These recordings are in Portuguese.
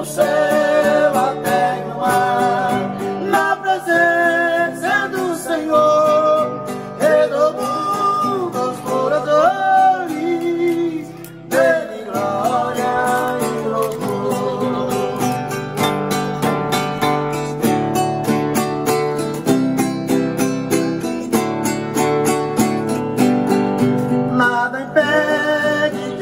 céu, a terra e o mar, na presença do Senhor, redobrando os moradores, dele glória e louvor. Nada impede de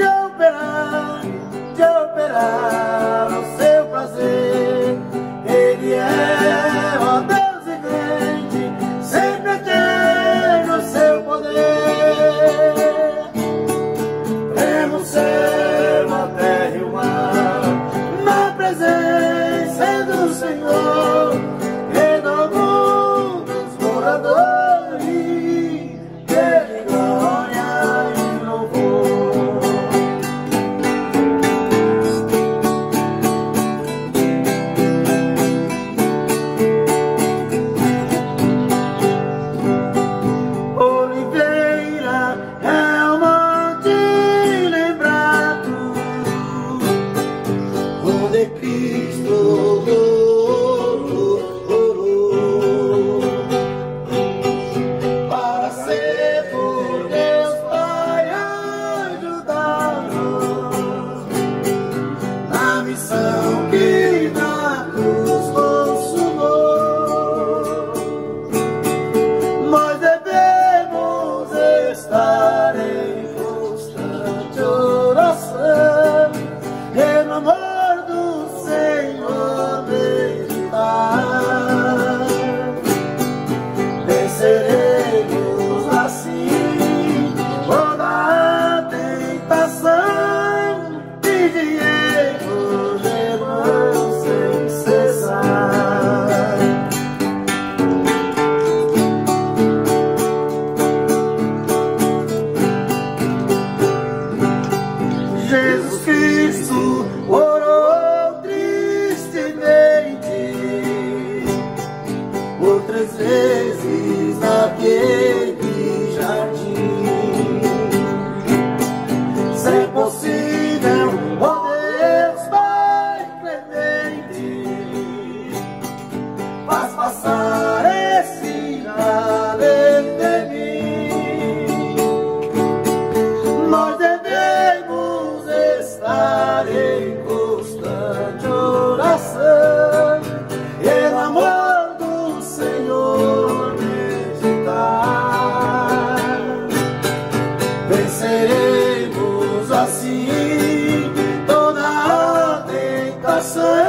operar o seu prazer. Ele é, ó Deus vivente, sempre eterno o seu poder. Prema o céu, a terra e o mar, na presença do Senhor, renovando os moradores, dele glória e louvor. Oliveira é um monte lembrado, onde Cristo orou, para ser por Deus Pai ajudar-nos na missão que na cruz consumou. Nós devemos estar em constante oração, e no amor do Senhor meditar. Venceremos assim toda a tentação, vigiemos, irmãos, sem cessar. Jesus Cristo orou tristemente por 3 vezes naquele jardim. Se é possível, ó Deus Pai clemente, faz passar esse cálice de mim. Nós devemos estar em constante oração, e no amor do Senhor meditar. Venceremos assim toda a tentação,